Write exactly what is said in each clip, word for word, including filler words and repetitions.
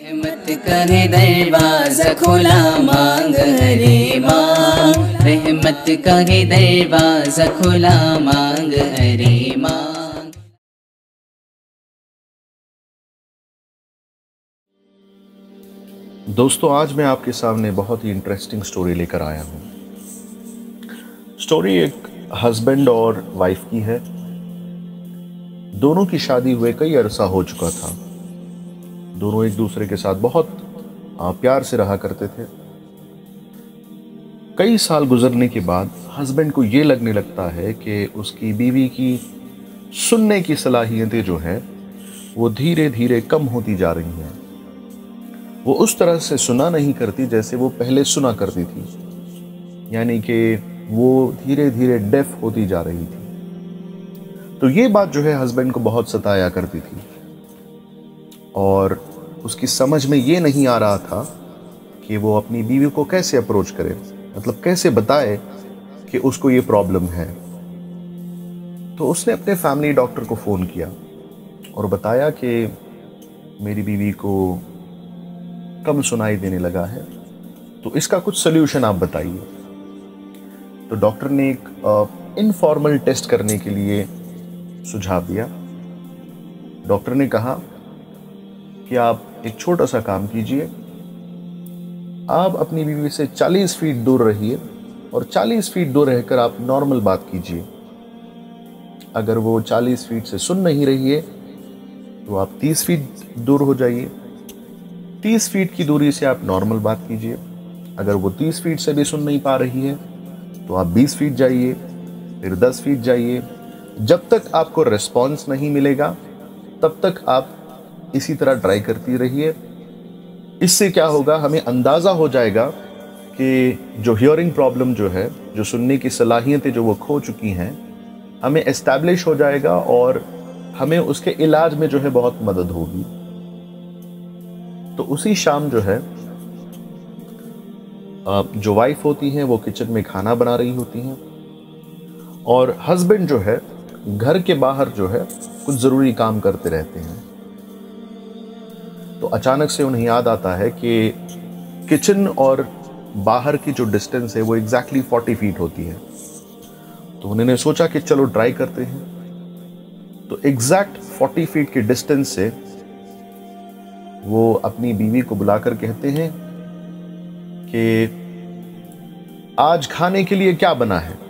रहमत का है दरवाज़ा खुला मांग हरे माँ, रहमत का है दरवाज़ा खुला मांग हरे माँ। दोस्तों, आज मैं आपके सामने बहुत ही इंटरेस्टिंग स्टोरी लेकर आया हूँ। स्टोरी एक हस्बैंड और वाइफ की है। दोनों की शादी हुए कई अरसा हो चुका था। दोनों एक दूसरे के साथ बहुत प्यार से रहा करते थे। कई साल गुजरने के बाद हस्बैंड को ये लगने लगता है कि उसकी बीवी की सुनने की सलाहियतें जो हैं वो धीरे धीरे कम होती जा रही हैं। वो उस तरह से सुना नहीं करती जैसे वो पहले सुना करती थी, यानी कि वो धीरे धीरे डेफ होती जा रही थी। तो ये बात जो है हस्बैंड को बहुत सताया करती थी और उसकी समझ में ये नहीं आ रहा था कि वो अपनी बीवी को कैसे अप्रोच करे, मतलब कैसे बताए कि उसको ये प्रॉब्लम है। तो उसने अपने फैमिली डॉक्टर को फ़ोन किया और बताया कि मेरी बीवी को कम सुनाई देने लगा है, तो इसका कुछ सल्यूशन आप बताइए। तो डॉक्टर ने एक इनफॉर्मल टेस्ट करने के लिए सुझाव दिया। डॉक्टर ने कहा कि आप एक छोटा सा काम कीजिए, आप अपनी बीवी से चालीस फीट दूर रहिए और चालीस फीट दूर रहकर आप नॉर्मल बात कीजिए। अगर वो चालीस फीट से सुन नहीं रही है तो आप तीस फीट दूर हो जाइए। तीस फीट की दूरी से आप नॉर्मल बात कीजिए। अगर वो तीस फीट से भी सुन नहीं पा रही है तो आप बीस फीट जाइए, फिर दस फीट जाइए। जब तक आपको रिस्पॉन्स नहीं मिलेगा तब तक आप इसी तरह ट्राई करती रहिए। इससे क्या होगा, हमें अंदाज़ा हो जाएगा कि जो हियरिंग प्रॉब्लम जो है, जो सुनने की सलाहियतें जो वो खो चुकी हैं, हमें एस्टैब्लिश हो जाएगा और हमें उसके इलाज में जो है बहुत मदद होगी। तो उसी शाम जो है जो वाइफ होती हैं वो किचन में खाना बना रही होती हैं और हस्बैंड जो है घर के बाहर जो है कुछ ज़रूरी काम करते रहते हैं। तो अचानक से उन्हें याद आता है कि किचन और बाहर की जो डिस्टेंस है वो एग्जैक्टली चालीस फीट होती है। तो उन्होंने सोचा कि चलो ट्राई करते हैं। तो एग्जैक्ट चालीस फीट की डिस्टेंस से वो अपनी बीवी को बुलाकर कहते हैं कि आज खाने के लिए क्या बना है।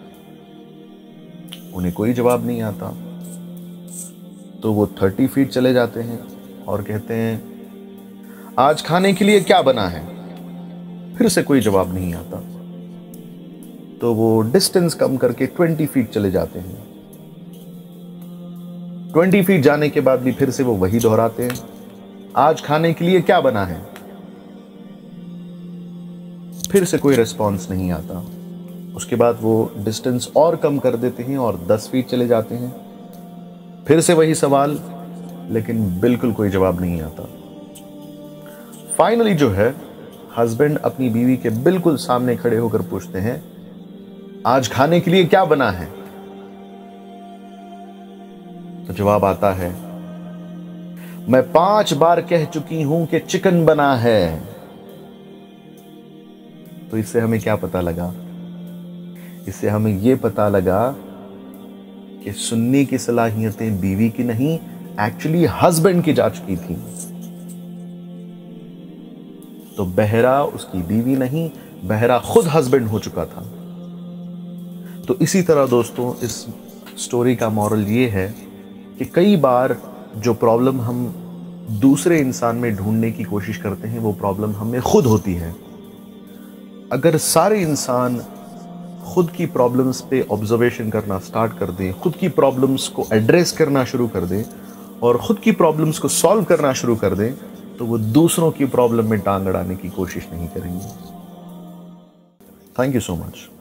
उन्हें कोई जवाब नहीं आता। तो वो तीस फीट चले जाते हैं और कहते हैं आज खाने के लिए क्या बना है। फिर से कोई जवाब नहीं आता। तो वो डिस्टेंस कम करके बीस फीट चले जाते हैं। बीस फीट जाने के बाद भी फिर से वो वही दोहराते हैं, आज खाने के लिए क्या बना है। फिर से कोई रिस्पॉन्स नहीं आता। उसके बाद वो डिस्टेंस और कम कर देते हैं और दस फीट चले जाते हैं। फिर से वही सवाल, लेकिन बिल्कुल कोई जवाब नहीं आता। फाइनली जो है हस्बैंड अपनी बीवी के बिल्कुल सामने खड़े होकर पूछते हैं आज खाने के लिए क्या बना है। तो जवाब आता है मैं पांच बार कह चुकी हूं कि चिकन बना है। तो इससे हमें क्या पता लगा? इससे हमें यह पता लगा कि सुनने की सलाहियतें बीवी की नहीं, एक्चुअली हस्बैंड की जा चुकी थी। तो बहरा उसकी बीवी नहीं, बहरा खुद हस्बैंड हो चुका था। तो इसी तरह दोस्तों, इस स्टोरी का मॉरल ये है कि कई बार जो प्रॉब्लम हम दूसरे इंसान में ढूंढने की कोशिश करते हैं वो प्रॉब्लम हमें खुद होती है। अगर सारे इंसान खुद की प्रॉब्लम्स पे ऑब्जर्वेशन करना स्टार्ट कर दें, खुद की प्रॉब्लम्स को एड्रेस करना शुरू कर दें और खुद की प्रॉब्लम्स को सॉल्व करना शुरू कर दें, तो वो दूसरों की प्रॉब्लम में टांग अड़ाने की कोशिश नहीं करेंगे। Thank you so much.